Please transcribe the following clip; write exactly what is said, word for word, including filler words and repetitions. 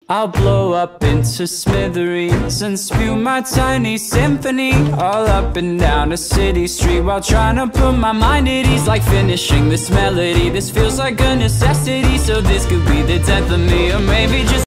I'll blow up into smithereens and spew my tiny symphony all up and down a city street, while trying to put my mind at ease. Like finishing this melody, this feels like a necessity. So this could be the death of me, or maybe just